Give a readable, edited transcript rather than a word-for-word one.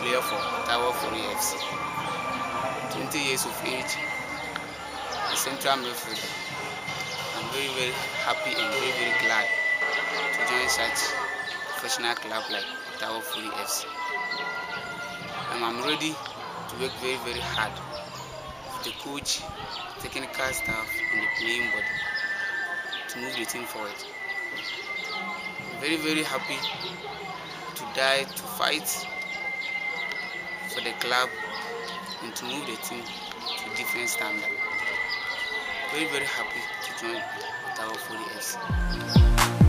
player for Tower Fury FC. 20 years of age, a central midfielder. I'm very happy and very glad to join such professional club like Tower Fury FC. And I'm ready to work very hard with the coach, technical staff and the playing body to move the team forward. I'm very happy to die, to fight for the club and to move the team to different standard. Very happy to join Tower Fury FC.